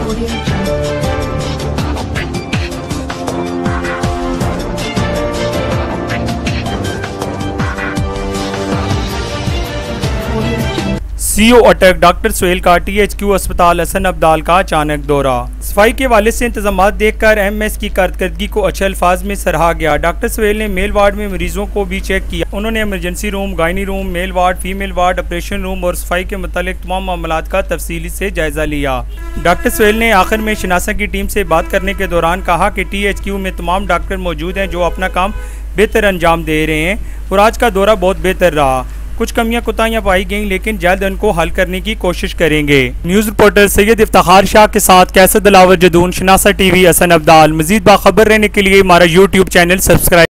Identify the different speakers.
Speaker 1: CO अटक doctor Suhail का THQ अस्पताल हसन अब्दाल का अचानक दौरा। सफाई के हवाले से इंतजामात देखकर एमएस की कारकर्दगी को अच्छे अल्फाज में सराहा गया। डॉक्टर सुहेल ने मेल वार्ड में मरीजों को भी चेक किया। उन्होंने emergency room, gynae room, male ward, female ward, operation room और सफाई के मुतालिक तमाम मामलात का तफसीली से जायजा लिया। डॉक्टर सुहेल ने आखिर में शनासा की टीम से बात करने के दौरान कहा कि THQ में तमाम डॉक्टर मौजूद हैं जो अपना काम बेहतर अंजाम दे रहे हैं और आज का दौरा बहुत बेहतर रहा। कुछ कमियां कोताहियां पाई गईं लेकिन जल्द उनको हल करने की कोशिश करेंगे। न्यूज़ रिपोर्टर सैयद इफ्तिखार शाह के साथ कैसर दिलावर जदून, शनासा TV, हसन अब्दाल। मजीद बाखबर रहने के लिए हमारा YouTube चैनल सब्सक्राइब